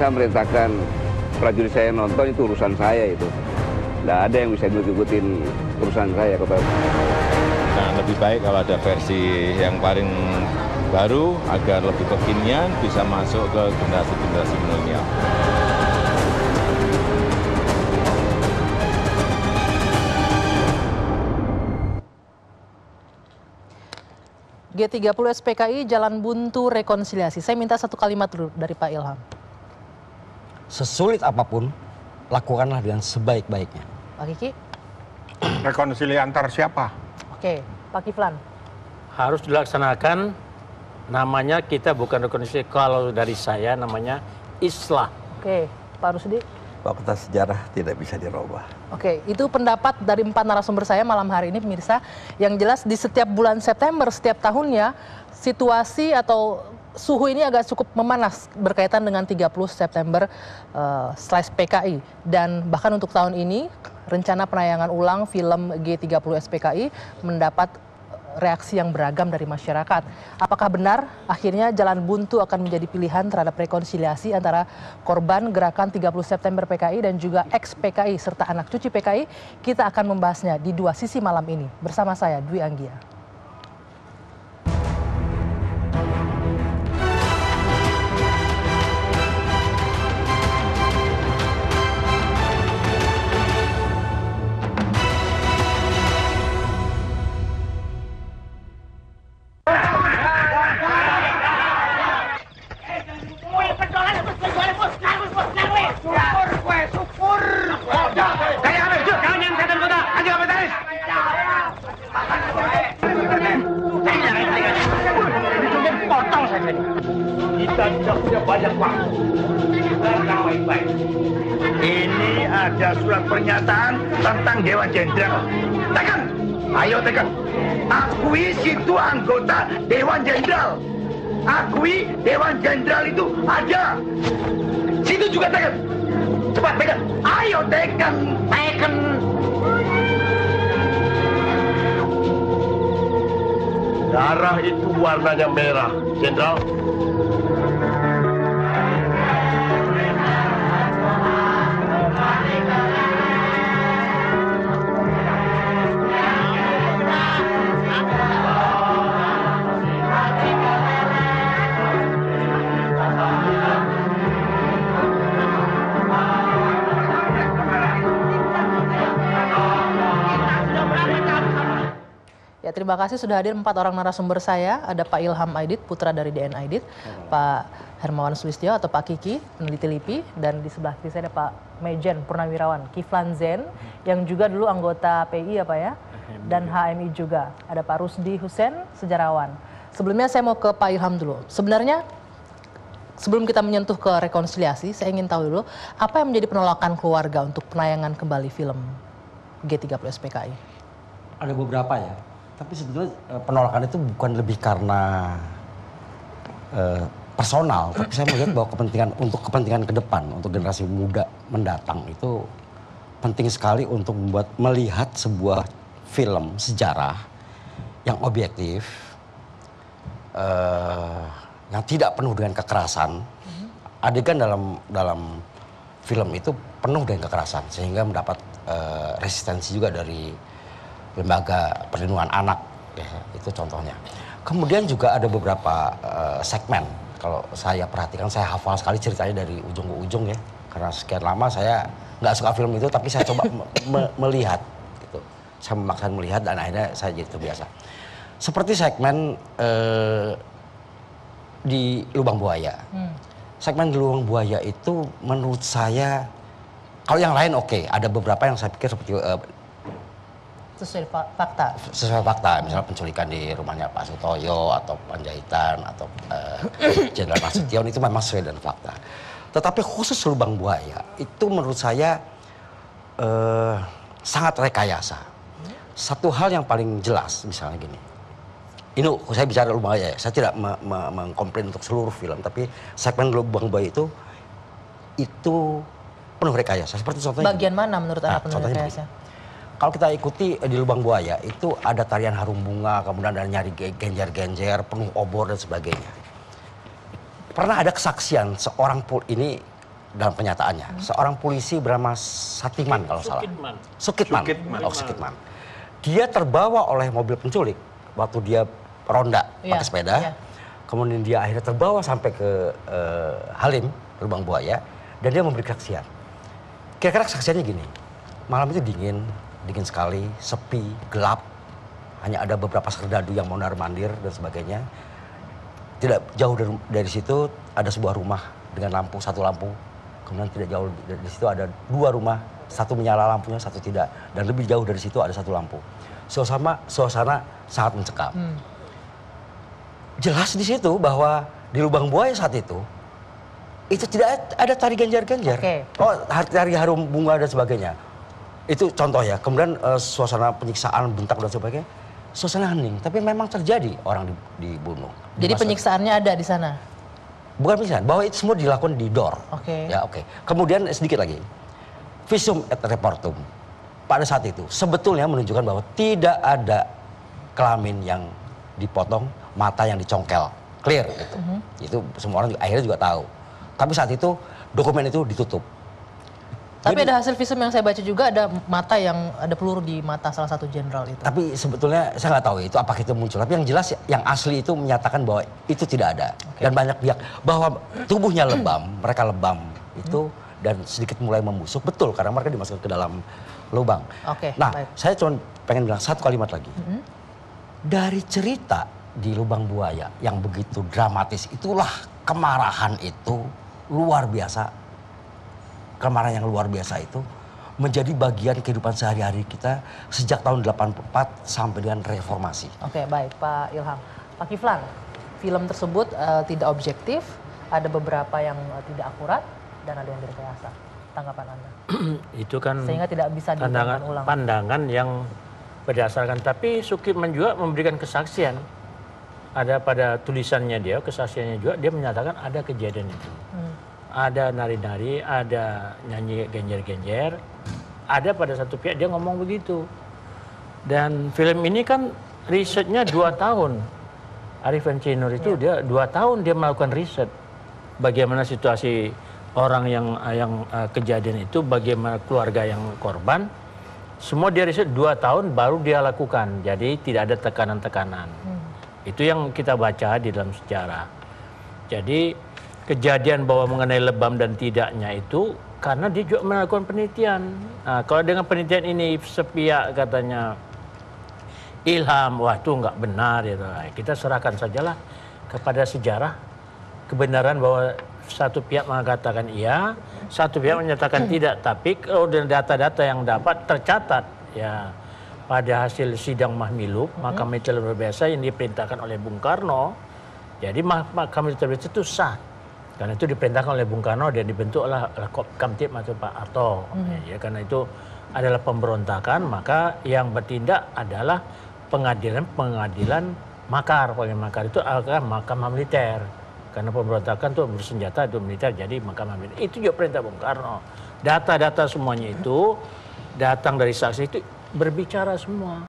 saya merintahkan prajurit saya nonton, itu urusan saya itu. Nggak ada yang bisa ngikutin urusan saya. Nah, lebih baik kalau ada versi yang paling baru agar lebih kekinian bisa masuk ke generasi-generasi milenial. G30 SPKI Jalan Buntu Rekonsiliasi. Saya minta satu kalimat dulu dari Pak Ilham. Sesulit apapun, lakukanlah dengan sebaik-baiknya. Pak Kiki? Rekonsiliasi antar siapa? Oke, Pak Kiflan? Harus dilaksanakan, namanya kita bukan rekonsiliasi, kalau dari saya namanya islah. Oke, Pak Rusdi? Fakta sejarah tidak bisa dirubah. Oke, itu pendapat dari 4 narasumber saya malam hari ini, pemirsa. Yang jelas di setiap bulan September, setiap tahunnya, situasi atau suhu ini agak cukup memanas berkaitan dengan 30 September /PKI. Dan bahkan untuk tahun ini, rencana penayangan ulang film G30 SPKI mendapat reaksi yang beragam dari masyarakat. Apakah benar akhirnya Jalan Buntu akan menjadi pilihan terhadap rekonsiliasi antara korban gerakan 30 September PKI dan juga ex-PKI serta anak cucu PKI? Kita akan membahasnya di 2 sisi malam ini. Bersama saya, Dwi Anggia. Kita tidak punya banyak waktu. Dengarkan baik-baik. Ini ada surat pernyataan tentang Dewan Jenderal. Tekan! Ayo tekan! Akui situ anggota Dewan Jenderal. Akui Dewan Jenderal itu ada. Situ juga tekan. Cepat tekan. Ayo tekan. Tekan. Darah itu warnanya merah, Jenderal. Ya, terima kasih sudah hadir 4 orang narasumber saya. Ada Pak Ilham Aidit, putra dari DN Aidit, Pak Hermawan Sulistyo atau Pak Kiki, peneliti LIPI, dan di sebelah kiri saya ada Pak Mejen Purnawirawan, Kiflan Zen, yang juga dulu anggota PI ya Pak ya, dan HMI juga. Ada Pak Rusdi Hussein, sejarawan. Sebelumnya saya mau ke Pak Ilham dulu. Sebenarnya sebelum kita menyentuh ke rekonsiliasi, saya ingin tahu dulu apa yang menjadi penolakan keluarga untuk penayangan kembali film G30 SPKI? Ada beberapa ya. Tapi sebetulnya penolakan itu bukan lebih karena personal, tapi saya melihat bahwa kepentingan ke depan, untuk generasi muda mendatang itu penting sekali untuk melihat sebuah film sejarah yang objektif, yang tidak penuh dengan kekerasan. Adegan dalam film itu penuh dengan kekerasan sehingga mendapat resistensi juga dari lembaga perlindungan anak, ya, itu contohnya. Kemudian juga ada beberapa segmen, kalau saya perhatikan, saya hafal sekali ceritanya dari ujung ke ujung ya, karena sekian lama saya nggak suka film itu, tapi saya coba melihat, gitu. Saya memaksa melihat dan akhirnya saya jadi terbiasa. Seperti segmen di Lubang Buaya. Segmen di Lubang Buaya itu menurut saya, kalau yang lain oke, ada beberapa yang saya pikir seperti Sesuai fakta. Sesuai fakta, misalnya penculikan di rumahnya Pak Sutoyo atau Panjaitan atau Jenderal Nasution itu memang sesuai dengan fakta. Tetapi khusus Lubang Buaya itu menurut saya sangat rekayasa. Satu hal yang paling jelas misalnya gini. Ini saya bicara Lubang Buaya ya, saya tidak mengkomplain untuk seluruh film, tapi segmen Lubang Buaya itu penuh rekayasa. Seperti contohnya Bagian mana menurut Anda penuh rekayasa? Kalau kita ikuti di Lubang Buaya itu ada tarian harum bunga, kemudian ada nyari genjer-genjer, penuh obor dan sebagainya. Pernah ada kesaksian seorang ini dalam kenyataannya. Seorang polisi bernama Satiman kalau salah. Sukitman. Oh, Sukitman. Dia terbawa oleh mobil penculik waktu dia ronda pakai sepeda. Kemudian dia akhirnya terbawa sampai ke Halim, Lubang Buaya, dan dia memberi kesaksian. Kira-kira kesaksiannya gini, malam itu dingin sekali, sepi, gelap, hanya ada beberapa serdadu yang mondar-mandir dan sebagainya. Tidak jauh dari situ ada sebuah rumah dengan lampu, satu lampu. Kemudian tidak jauh dari situ ada dua rumah, satu menyala lampunya, satu tidak. Dan lebih jauh dari situ ada satu lampu. Suasana sangat mencekam. Jelas di situ bahwa di Lubang Buaya saat itu tidak ada tari genjer-genjer. Oh, tari harum bunga dan sebagainya. Itu contoh ya. Kemudian suasana penyiksaan, bentak dan sebagainya. Suasana hening, tapi memang terjadi orang dibunuh. Jadi penyiksaannya ada di sana? Bukan penyiksaan, bahwa itu semua dilakukan di DOR. Ya, kemudian sedikit lagi, visum et repertum pada saat itu sebetulnya menunjukkan bahwa tidak ada kelamin yang dipotong, mata yang dicongkel, clear gitu. Itu semua orang akhirnya juga tahu. Tapi saat itu dokumen itu ditutup. Tapi ada hasil visum yang saya baca juga ada mata yang ada peluru di mata salah satu jenderal itu. Tapi sebetulnya saya nggak tahu itu apakah itu muncul. Tapi yang jelas yang asli itu menyatakan bahwa itu tidak ada. Dan banyak pihak bahwa tubuhnya lebam, mereka lebam itu dan sedikit mulai membusuk. Betul karena mereka dimasukkan ke dalam lubang. Nah, saya cuma pengen bilang satu kalimat lagi. Dari cerita di Lubang Buaya yang begitu dramatis itulah kemarahan itu luar biasa. Kemarahan yang luar biasa itu menjadi bagian kehidupan sehari-hari kita sejak tahun 84 sampai dengan reformasi. Oke, baik Pak Ilham. Pak Kiflan, film tersebut tidak objektif, ada beberapa yang tidak akurat dan ada yang direkayasa. Tanggapan Anda? Itu kan sehingga tidak bisa diulang ulang. Pandangan yang berdasarkan, tapi Sukitman juga memberikan kesaksian. Ada pada tulisannya dia, kesaksiannya juga dia menyatakan ada kejadian itu. Ada nari-nari, ada nyanyi genjer-genjer, ada pada satu pihak dia ngomong begitu. Dan film ini kan risetnya 2 tahun. Arifin C. Nur itu dia 2 tahun dia melakukan riset. Bagaimana situasi orang yang kejadian itu, bagaimana keluarga yang korban. Semua dia riset 2 tahun baru dia lakukan. Jadi tidak ada tekanan-tekanan. Itu yang kita baca di dalam sejarah. Jadi kejadian bahwa mengenai lebam dan tidaknya itu karena dia juga melakukan penelitian. Nah, kalau dengan penelitian ini sepihak katanya Ilham, wah itu nggak benar ya. Kita serahkan sajalah kepada sejarah kebenaran bahwa satu pihak mengatakan iya, satu pihak menyatakan tidak. Tapi kalau data-data yang dapat tercatat ya pada hasil sidang Mahmilub, Mahkamah Militer Luar Biasa yang diperintahkan oleh Bung Karno. Jadi Mahkamah Militer Luar Biasa itu sah. Karena itu diperintahkan oleh Bung Karno dan dibentuklah Kamtib atau Pak Harto. Ya, karena itu adalah pemberontakan, maka yang bertindak adalah pengadilan makar. Pengadilan makar itu adalah Mahkamah Militer. Karena pemberontakan itu bersenjata, itu militer, jadi Mahkamah Militer. Itu juga perintah Bung Karno. Data-data semuanya itu datang dari saksi itu berbicara semua.